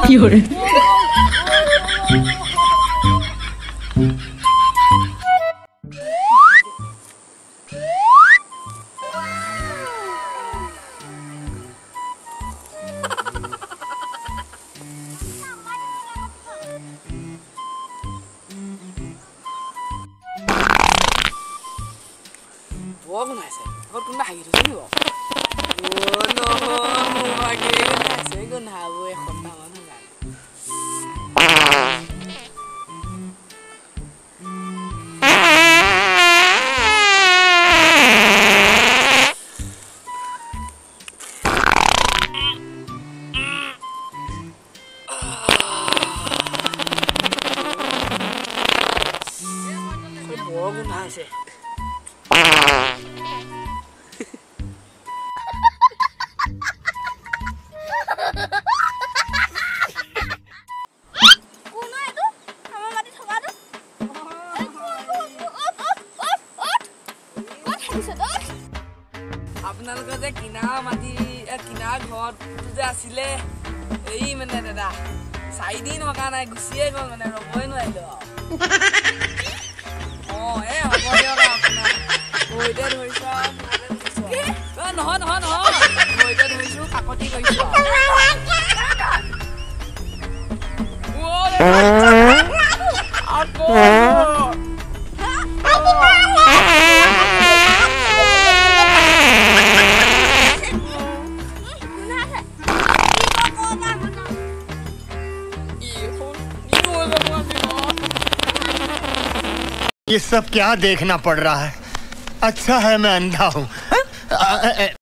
有人。 我跟还是，我跟那还有什么？我喏，我跟还是跟还会混到我那来。我跟还是。আপোনালোকে যে কিনা মাটি কিনা ঘৰটো যে আছিলে এই মানে দাদা 4 দিন হোৱা নাই গুচিয়ে গ'ল মানে ৰবই নোৱাৰিলো এই হ'ব দিয়ক আপোনাৰ ভৰিতে ধৰিছো নহয় ভৰিতে ধৰিছো কাকতি কৰিছো ये सब क्या देखना पड़ रहा है? अच्छा है मैं अंधा हूँ।